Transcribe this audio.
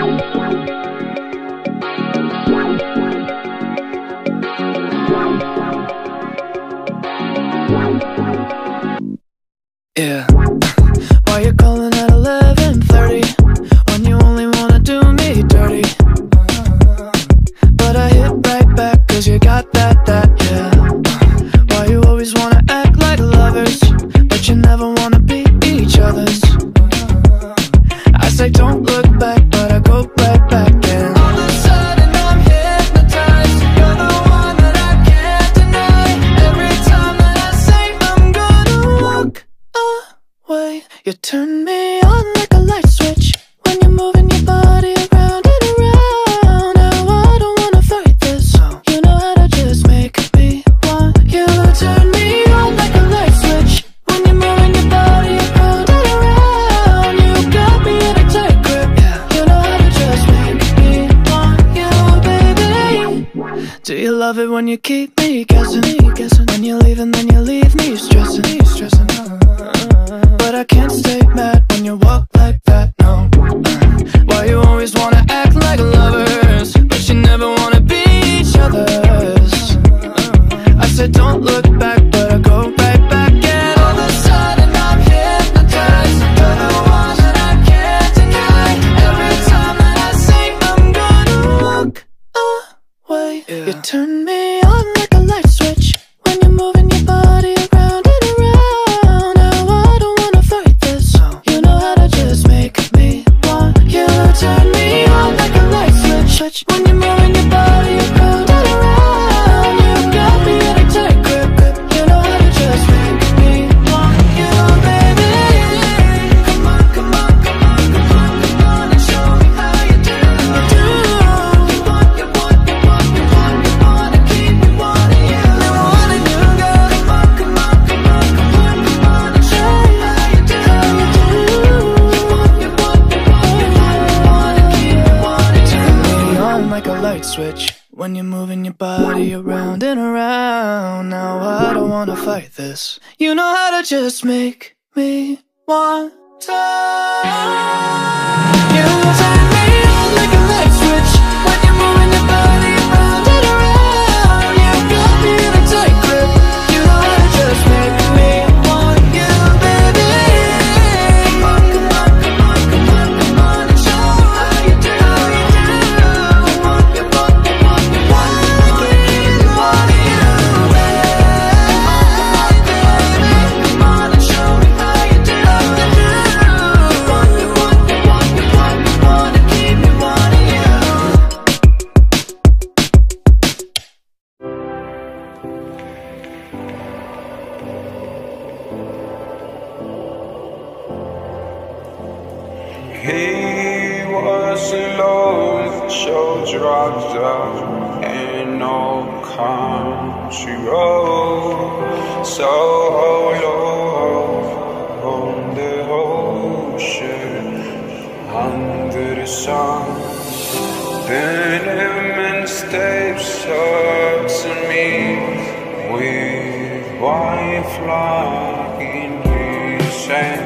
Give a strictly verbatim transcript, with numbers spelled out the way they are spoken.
Yeah. Why you calling at eleven thirty when you only wanna do me dirty? But I hit right back cause you got that, that, yeah. Why you always wanna act like lovers but you never wanna be each other's? I say don't look back but I go right back and all of a sudden I'm hypnotized. You're the one that I can't deny. Every time that I say I'm gonna walk away, you turn me on like a light switch when you're moving your body around and around. Now I don't wanna fight this, you know how to just make me want you. Turn me on like a light switch when you're moving your body around and around. You got me in a tight grip, you know how to just make me want you, baby. Do you love it when you keep me guessing? When you leave and then you leave me stressing, stressing. But I can't stay mad when you walk like that, no. Why you always wanna act like lovers but you never wanna be each other's? I said don't look back but I go right back and all of a sudden I'm hypnotized. You're the one that I can't deny. Every time that I say I'm gonna walk away, yeah. You turn me on like a light switch when you're moving your body around and around. Now I don't wanna fight this, you know how to just make me want you. Turn me on like a light switch when you're moving your body around and around. You got me in a tight grip, grip. You know how to just make me want you, baby. Come on, come on, come on, come on, come on and show me how you do. You want, you want, you want, you want, you wanna keep me wanting you. I wanting you, girl. Come on, come on, come on, come on, come on and show me how you do. You want, you want, you want, you want, you wanna keep me wanting you. Turn me on like a light switch when you're moving your body around and around. Now I don't wanna fight this, you know how to just make me want to. You turn me on like a light switch when you're moving your body around and around. You got me in a tight grip, you know how to just make me want you, baby. Come on, come on, come on, come on, come on and show me how you do. You want, you want, you want, you want, you wanna keep me wanting you, baby. Come on and show me how you do. You want, you want, you want, you want, you wanna keep me wanting you. He was alone, show dropped up in no country road, so low on the ocean, under the sun. Then immense steps up to me with white flag in his hand.